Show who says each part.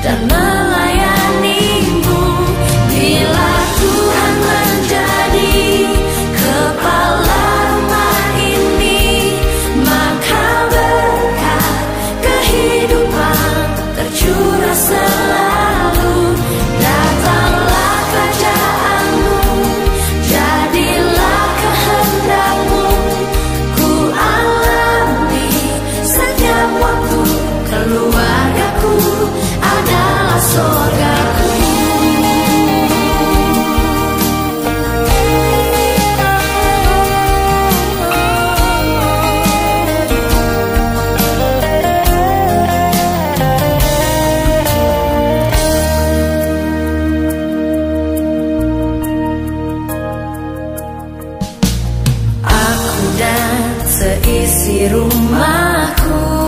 Speaker 1: dan melayanimu. Bila Tuhan menjadi kepala rumah ini, maka berkat kehidupan tercurah selalu. Datanglah kerajaanmu, jadilah kehendakmu. Ku alami setiap waktu, keluargaku adalah surga.